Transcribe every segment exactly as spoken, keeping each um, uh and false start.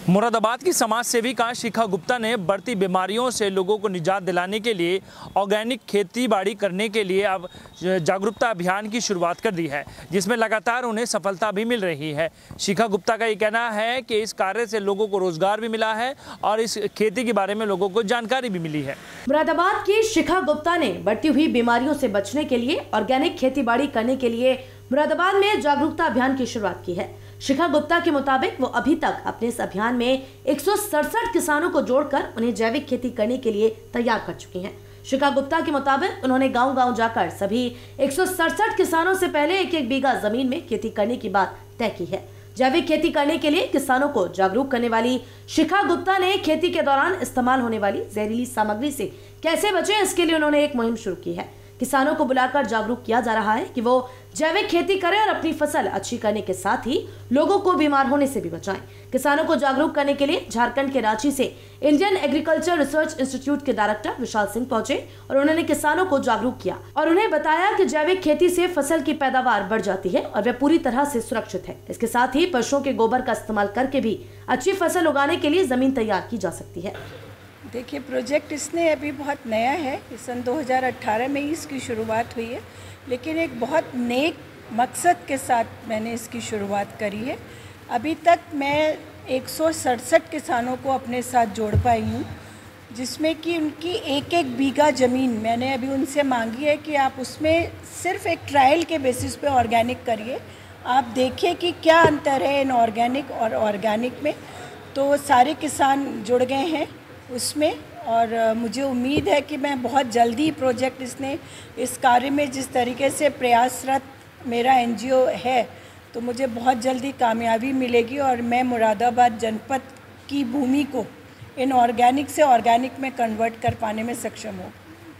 मुरादाबाद की समाज सेविका शिखा गुप्ता ने बढ़ती बीमारियों से लोगों को निजात दिलाने के लिए ऑर्गेनिक खेती बाड़ी करने के लिए अब जागरूकता अभियान की शुरुआत कर दी है, जिसमें लगातार उन्हें सफलता भी मिल रही है। शिखा गुप्ता का ये कहना है कि इस कार्य से लोगों को रोजगार भी मिला है और इस खेती के बारे में लोगों को जानकारी भी मिली है। मुरादाबाद की शिखा गुप्ता ने बढ़ती हुई बीमारियों से बचने के लिए ऑर्गेनिक खेती बाड़ी करने के लिए मुरादाबाद में जागरूकता अभियान की शुरुआत की है। शिखा गुप्ता के मुताबिक वो अभी तक अपने इस अभियान में एक सौ सड़सठ किसानों को जोड़कर उन्हें जैविक खेती करने के लिए तैयार कर चुकी हैं। शिखा गुप्ता के मुताबिक उन्होंने गांव-गांव जाकर सभी एक सौ सड़सठ किसानों से पहले एक एक बीघा जमीन में खेती करने की बात तय की है। जैविक खेती करने के लिए किसानों को जागरूक करने वाली शिखा गुप्ता ने खेती के दौरान इस्तेमाल होने वाली जहरीली सामग्री से कैसे बचें, इसके लिए उन्होंने एक मुहिम शुरू की है। किसानों को बुलाकर जागरूक किया जा रहा है कि वो जैविक खेती करें और अपनी फसल अच्छी करने के साथ ही लोगों को बीमार होने से भी बचाएं। किसानों को जागरूक करने के लिए झारखंड के रांची से इंडियन एग्रीकल्चर रिसर्च इंस्टीट्यूट के डायरेक्टर विशाल सिंह पहुंचे और उन्होंने किसानों को जागरूक किया और उन्हें बताया कि जैविक खेती से फसल की पैदावार बढ़ जाती है और वह पूरी तरह से सुरक्षित है। इसके साथ ही पशुओं के गोबर का इस्तेमाल करके भी अच्छी फसल उगाने के लिए जमीन तैयार की जा सकती है। देखिए, प्रोजेक्ट इसने अभी बहुत नया है, सन दो हज़ार अठारह में ही इसकी शुरुआत हुई है, लेकिन एक बहुत नेक मकसद के साथ मैंने इसकी शुरुआत करी है। अभी तक मैं एक सौ सड़सठ किसानों को अपने साथ जोड़ पाई हूँ, जिसमें कि उनकी एक एक बीघा ज़मीन मैंने अभी उनसे मांगी है कि आप उसमें सिर्फ एक ट्रायल के बेसिस पे ऑर्गेनिक करिए, आप देखिए कि क्या अंतर है इन ऑर्गेनिक और ऑर्गेनिक में। तो सारे किसान जुड़ गए हैं उसमें और मुझे उम्मीद है कि मैं बहुत जल्दी प्रोजेक्ट इसने इस कार्य में जिस तरीके से प्रयासरत मेरा एनजीओ है, तो मुझे बहुत जल्दी कामयाबी मिलेगी और मैं मुरादाबाद जनपद की भूमि को इन ऑर्गेनिक से ऑर्गेनिक में कन्वर्ट कर पाने में सक्षम हूँ।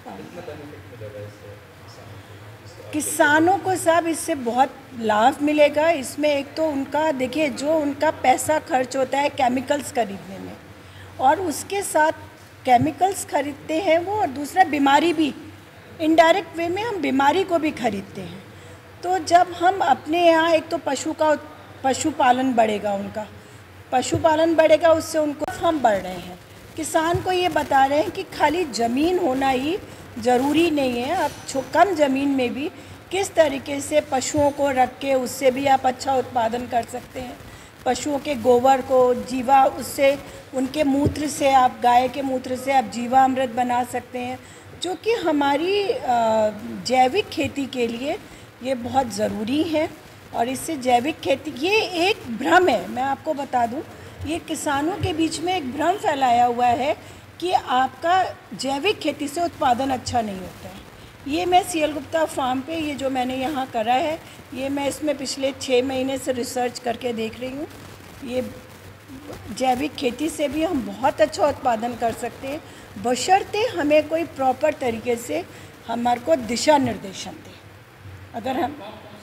किसानों को साहब इससे बहुत लाभ मिलेगा। इसमें एक तो उनका देखिए, जो उनका पैसा खर्च होता है केमिकल्स खरीदने में और उसके साथ केमिकल्स खरीदते हैं वो, और दूसरा बीमारी भी इनडायरेक्ट वे में हम बीमारी को भी खरीदते हैं। तो जब हम अपने यहाँ एक तो पशु का पशुपालन बढ़ेगा, उनका पशुपालन बढ़ेगा, उससे उनको हम बढ़ रहे हैं। किसान को ये बता रहे हैं कि खाली ज़मीन होना ही ज़रूरी नहीं है, आप कम ज़मीन में भी किस तरीके से पशुओं को रख के उससे भी आप अच्छा उत्पादन कर सकते हैं। पशुओं के गोबर को जीवा, उससे उनके मूत्र से आप गाय के मूत्र से आप जीवामृत बना सकते हैं, जो कि हमारी जैविक खेती के लिए ये बहुत ज़रूरी है। और इससे जैविक खेती, ये एक भ्रम है, मैं आपको बता दूं, ये किसानों के बीच में एक भ्रम फैलाया हुआ है कि आपका जैविक खेती से उत्पादन अच्छा नहीं होता है। ये मैं सी एल गुप्ता फार्म पे ये जो मैंने यहाँ करा है, ये मैं इसमें पिछले छः महीने से रिसर्च करके देख रही हूँ। ये जैविक खेती से भी हम बहुत अच्छा उत्पादन कर सकते हैं, बशर्ते हमें कोई प्रॉपर तरीके से हमारे को दिशा निर्देशन दे। अगर हम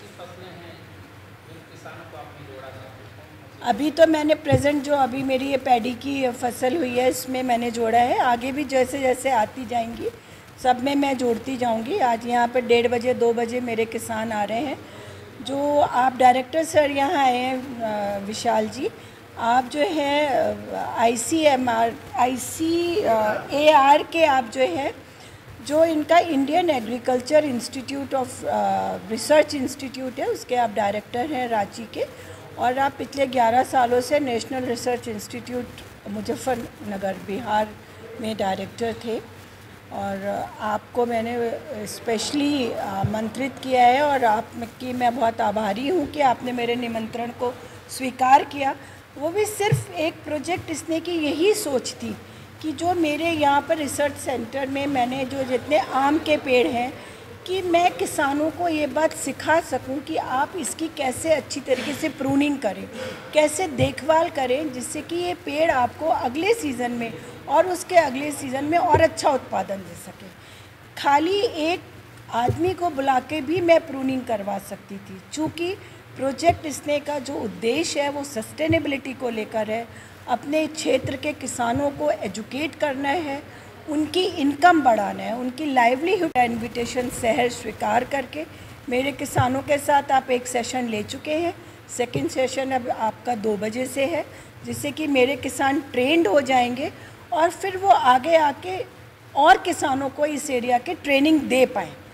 अभी तो मैंने प्रेजेंट जो अभी मेरी ये पैडी की फसल हुई है, इसमें मैंने जोड़ा है। आगे भी जैसे जैसे आती जाएंगी सब में मैं जोड़ती जाऊंगी। आज यहाँ पर डेढ़ बजे दो बजे मेरे किसान आ रहे हैं। जो आप डायरेक्टर सर यहाँ आए हैं विशाल जी, आप जो है I C M R I C A R के आप जो है, जो इनका Indian agriculture institute of research institute है, उसके आप डायरेक्टर हैं रांची के, और आप पिछले ग्यारह सालों से national research institute Muzaffarnagar Bihar में डायरेक्टर थे। और आपको मैंने स्पेशली आमंत्रित किया है और आपकी मैं बहुत आभारी हूँ कि आपने मेरे निमंत्रण को स्वीकार किया। वो भी सिर्फ एक प्रोजेक्ट इसने की यही सोच थी कि जो मेरे यहाँ पर रिसर्च सेंटर में मैंने जो जितने आम के पेड़ हैं, कि मैं किसानों को ये बात सिखा सकूं कि आप इसकी कैसे अच्छी तरीके से प्रूनिंग करें, कैसे देखभाल करें, जिससे कि ये पेड़ आपको अगले सीज़न में और उसके अगले सीज़न में और अच्छा उत्पादन दे सके। खाली एक आदमी को बुला के भी मैं प्रूनिंग करवा सकती थी। चूँकि प्रोजेक्ट इसने का जो उद्देश्य है वो सस्टेनेबिलिटी को लेकर है, अपने क्षेत्र के किसानों को एजुकेट करना है, उनकी इनकम बढ़ाना है, उनकी लाइवलीहुड। इन्विटेशन शहर स्वीकार करके मेरे किसानों के साथ आप एक सेशन ले चुके हैं। सेकंड सेशन अब आपका दो बजे से है, जिससे कि मेरे किसान ट्रेंड हो जाएंगे और फिर वो आगे आके और किसानों को इस एरिया के ट्रेनिंग दे पाएँ।